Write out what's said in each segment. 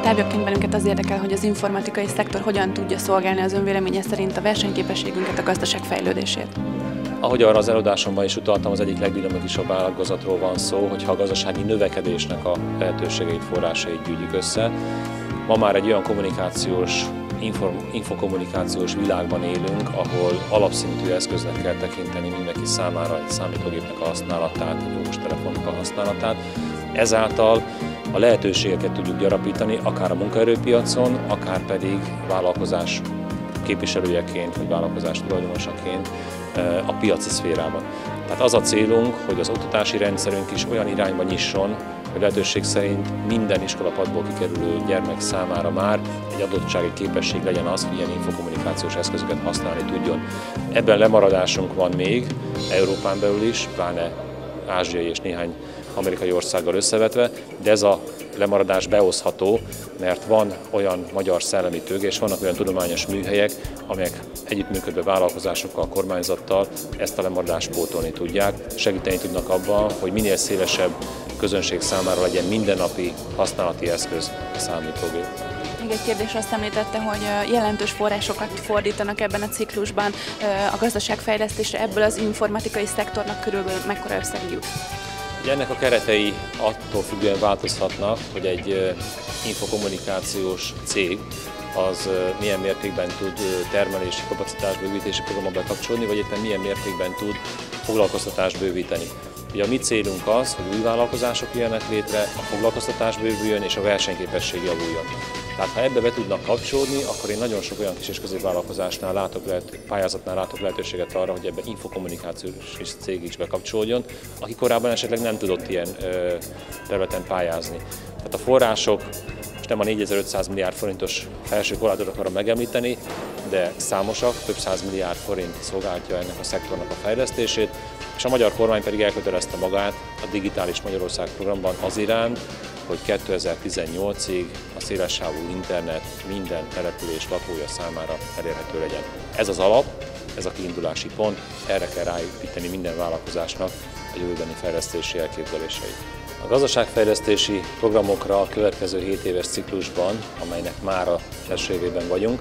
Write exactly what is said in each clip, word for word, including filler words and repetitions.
Tábjaként bennünket az érdekel, hogy az informatikai szektor hogyan tudja szolgálni az ön véleménye szerint a versenyképességünket, a gazdaság fejlődését. Ahogy arra az előadásomban is utaltam, az egyik legdinamikusabb ágazatról van szó, hogyha a gazdasági növekedésnek a lehetőségeit, forrásait gyűjtjük össze. Ma már egy olyan kommunikációs, inform, infokommunikációs világban élünk, ahol alapszintű eszköznek kell tekinteni mindenki számára egy számítógépnek a használatát, egy okostelefonnak a használatát. Ezáltal a lehetőségeket tudjuk gyarapítani, akár a munkaerőpiacon, akár pedig vállalkozás képviselőjeként, vagy vállalkozás tulajdonosaként a piaci szférában. Tehát az a célunk, hogy az oktatási rendszerünk is olyan irányba nyisson, hogy lehetőség szerint minden iskolapadból kikerülő gyermek számára már egy adottsági képesség legyen az, hogy ilyen infokommunikációs eszközöket használni tudjon. Ebben lemaradásunk van még, Európán belül is, pláne ázsiai és néhány amerikai országgal összevetve, de ez a lemaradás behozható, mert van olyan magyar szellemi tőke, és vannak olyan tudományos műhelyek, amelyek együttműködve vállalkozásokkal, kormányzattal ezt a lemaradást pótolni tudják, segíteni tudnak abban, hogy minél szélesebb közönség számára legyen mindennapi használati eszköz a számítógép. Még egy kérdés, azt említette, hogy jelentős forrásokat fordítanak ebben a ciklusban a gazdaságfejlesztésre, ebből az informatikai szektornak körülbelül mekkora összeg jut? Ennek a keretei attól függően változhatnak, hogy egy infokommunikációs cég az milyen mértékben tud termelési kapacitásbővítési programba bekapcsolni, vagy éppen milyen mértékben tud foglalkoztatást bővíteni. Ugye a mi célunk az, hogy új vállalkozások jöjjenek létre, a foglalkoztatás bővüljön és a versenyképesség javuljon. Tehát ha ebbe be tudnak kapcsolódni, akkor én nagyon sok olyan kis és középvállalkozásnál látok lehet, pályázatnál látok lehetőséget arra, hogy ebbe infokommunikációs cég is bekapcsolódjon, aki korábban esetleg nem tudott ilyen ö, területen pályázni. Tehát a források, most nem a négyezer-ötszáz milliárd forintos felső korlátot akarom megemlíteni, de számosak, több száz milliárd forint szolgálja ennek a szektornak a fejlesztését, és a magyar kormány pedig elkötelezte magát a Digitális Magyarország programban az iránt, hogy kétezer-tizennyolcig a szélessávú internet minden település lakója számára elérhető legyen. Ez az alap, ez a kiindulási pont, erre kell ráépíteni minden vállalkozásnak a jövőbeni fejlesztési elképzeléseit. A gazdaságfejlesztési programokra a következő hét éves ciklusban, amelynek már az első évében vagyunk,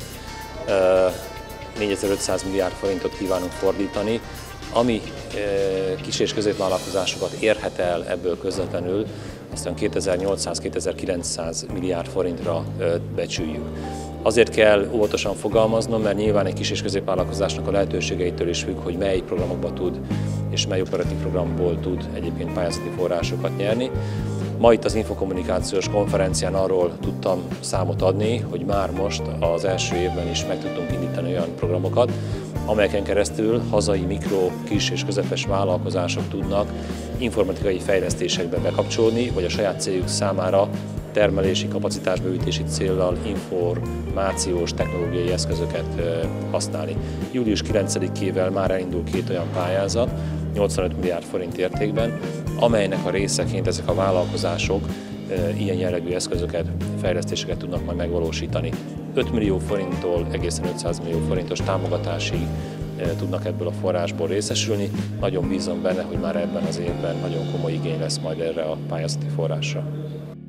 négyezer-ötszáz milliárd forintot kívánunk fordítani, ami kis- és középvállalkozásokat érhet el ebből közvetlenül, aztán kétezer-nyolcszáz-kétezer-kilencszáz milliárd forintra becsüljük. Azért kell óvatosan fogalmaznom, mert nyilván egy kis- és középvállalkozásnak a lehetőségeitől is függ, hogy mely programokba tud és mely operatív programból tud egyébként pályázati forrásokat nyerni. Ma itt az infokommunikációs konferencián arról tudtam számot adni, hogy már most az első évben is meg tudtunk indítani olyan programokat, amelyeken keresztül hazai mikro, kis és közepes vállalkozások tudnak informatikai fejlesztésekbe bekapcsolódni, vagy a saját cégük számára termelési, kapacitásbővítési céllal információs, technológiai eszközöket használni. július kilencedikével már elindul két olyan pályázat, nyolcvanöt milliárd forint értékben, amelynek a részeként ezek a vállalkozások ilyen jellegű eszközöket, fejlesztéseket tudnak majd megvalósítani. öt millió forinttól egészen ötszáz millió forintos támogatásig tudnak ebből a forrásból részesülni. Nagyon bízom benne, hogy már ebben az évben nagyon komoly igény lesz majd erre a pályázati forrásra.